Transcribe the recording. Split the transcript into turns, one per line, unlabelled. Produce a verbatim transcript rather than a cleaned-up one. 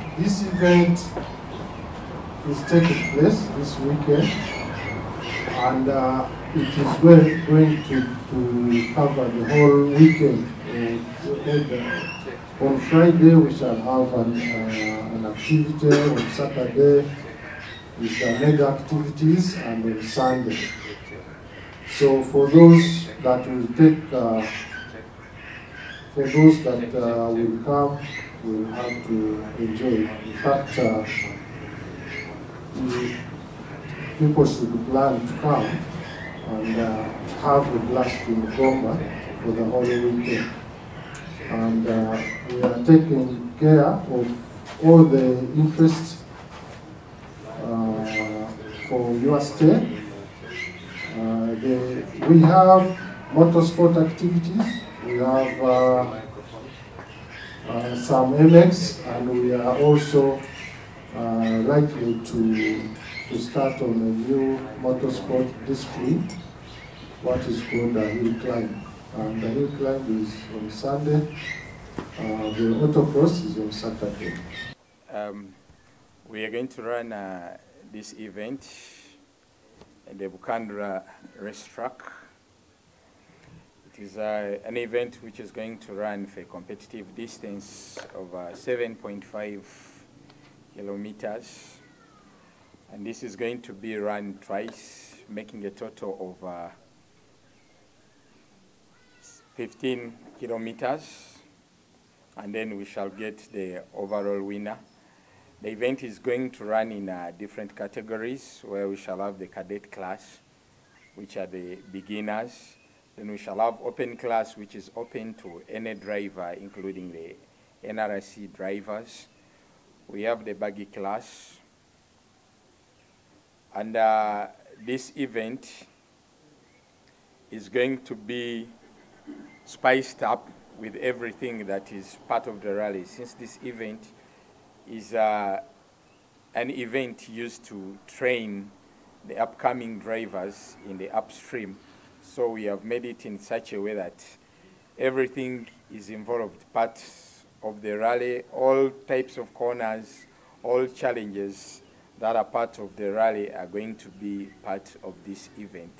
this event is taking place this weekend, and uh, it is going, going to, to cover the whole weekend. Uh, on Friday we shall have an, uh, an activity, on Saturday we shall make activities, and on Sunday. So for those that will take, uh, for those that uh, will come, will have to enjoy. In fact, uh, people should plan to come and uh, have a blast in Gomba for the whole weekend. And uh, we are taking care of all the interests uh, for your stay. Uh, the, we have motorsport activities, we have uh, uh, some M X, and we are also uh, likely to, to start on a new motorsport discipline, what is called a hill climb. And the hill climb is on Sunday, uh, the autocross is on Saturday.
Um, we are going to run uh, this event at the Bukandra racetrack. It is uh, an event which is going to run for a competitive distance of uh, seven point five kilometers. And this is going to be run twice, making a total of uh, fifteen kilometers. And then we shall get the overall winner. The event is going to run in uh, different categories, where we shall have the cadet class, which are the beginners. Then we shall have open class, which is open to any driver, including the N R I C drivers. We have the buggy class. And uh, this event is going to be spiced up with everything that is part of the rally, since this event is uh, an event used to train the upcoming drivers in the upstream. So we have made it in such a way that everything is involved, part of the rally, all types of corners, all challenges that are part of the rally are going to be part of this event.